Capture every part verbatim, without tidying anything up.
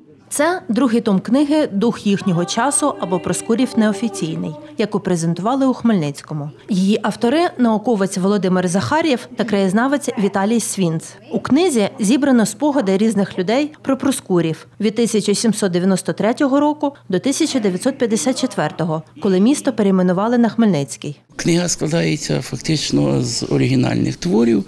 Це другий том книги «Дух їхнього часу» або «Проскурів неофіційний», яку презентували у Хмельницькому. Її автори – науковець Володимир Захар'єв та краєзнавець Віталій Свінц. У книзі зібрано спогади різних людей про проскурів від тисяча сімсот дев'яносто третього року до тисяча дев'ятсот п'ятдесят четвертого, коли місто перейменували на Хмельницький. Книга складається фактично з оригінальних творів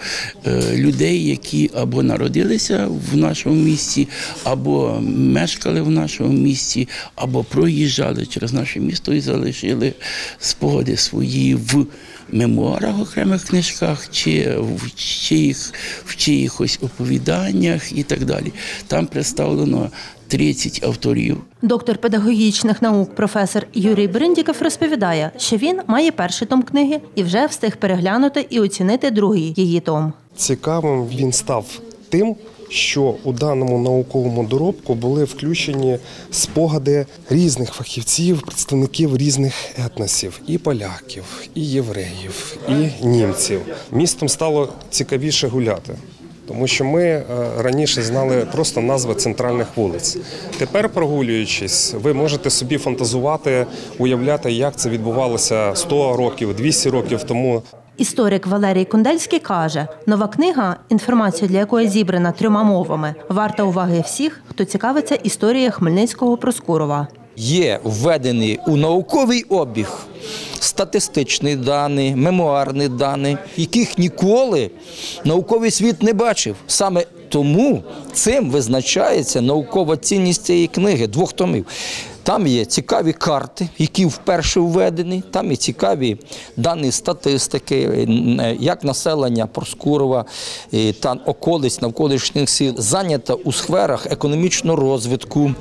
людей, які або народилися в нашому місті, або мешкали в нашому місті, або проїжджали через наше місто і залишили спогади свої в мемуарах, окремих книжках, чи в чиїх, в чиїхось оповіданнях і так далі. Там представлено тридцять авторів. Доктор педагогічних наук професор Юрій Бриндіков розповідає, що він має перший том книги і вже встиг переглянути і оцінити другий її том. Цікавим він став тим, що у даному науковому доробку були включені спогади різних фахівців, представників різних етносів – і поляків, і євреїв, і німців. Містом стало цікавіше гуляти. Тому що ми раніше знали просто назви центральних вулиць. Тепер, прогулюючись, ви можете собі фантазувати, уявляти, як це відбувалося сто років, двісті років тому. Історик Валерій Кундельський каже, нова книга, інформація для якої зібрана трьома мовами, варта уваги всіх, хто цікавиться історією Хмельницького Проскурова. Є введений у науковий обіг статистичні дані, мемуарні дані, яких ніколи науковий світ не бачив. Саме тому цим визначається наукова цінність цієї книги, двох томів. Там є цікаві карти, які вперше введені, там є цікаві дані статистики, як населення Проскурова та околиць, навколишніх сіл зайнято у сферах економічного розвитку,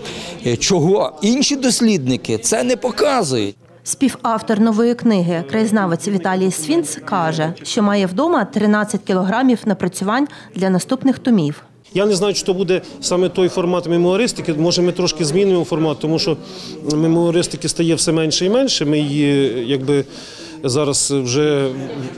чого інші дослідники це не показують. Співавтор нової книги, краєзнавець Віталій Свінц, каже, що має вдома тринадцять кілограмів напрацювань для наступних томів. Я не знаю, чи то буде саме той формат мемуаристики, може ми трошки змінимо формат, тому що мемуаристики стає все менше і менше, ми її якби зараз вже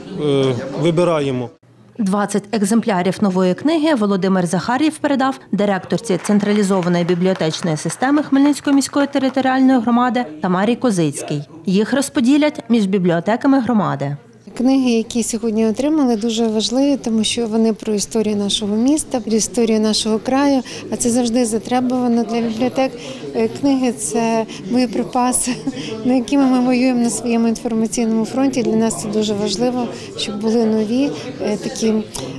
е, вибираємо. двадцять екземплярів нової книги Володимир Захар'єв передав директорці централізованої бібліотечної системи Хмельницької міської територіальної громади Тамарі Козицькій. Їх розподілять між бібліотеками громади. Книги, які сьогодні отримали, дуже важливі, тому що вони про історію нашого міста, про історію нашого краю, а це завжди затребувано для бібліотек. Книги – це боєприпаси, на якими ми воюємо на своєму інформаційному фронті. Для нас це дуже важливо, щоб були нові такі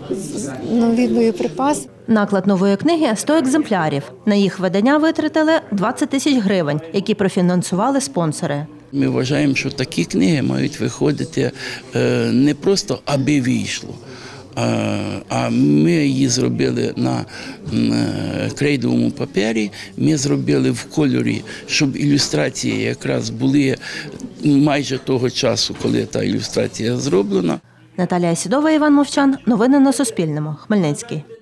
нові боєприпаси. Наклад нової книги – сто екземплярів. На їх видання витратили двадцять тисяч гривень, які профінансували спонсори. Ми вважаємо, що такі книги мають виходити не просто аби вийшло, а ми її зробили на крейдовому папері, ми зробили в кольорі, щоб ілюстрації якраз були майже того часу, коли та ілюстрація зроблена. Наталія Сідова, Іван Мовчан. Новини на Суспільному. Хмельницький.